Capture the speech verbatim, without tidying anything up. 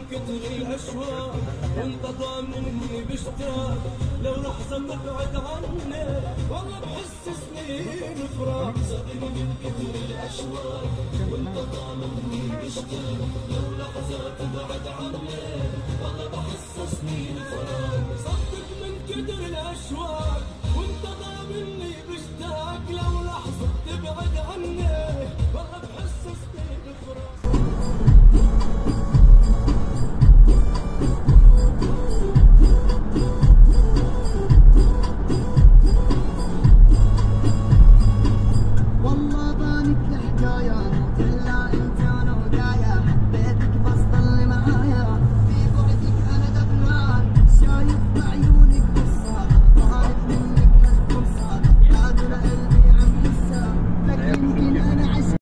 كتر الاشواق وانت ضامنني باشتاق، لو لحظة تبعد عني والله بحس سنين فراق. صدقني من كتر الاشواق وانت ضامنني باشتاق، لو لحظة تبعد عني والله بحس سنين فراق. صدق من كتر الاشواق وانت ضامنني باشتاق،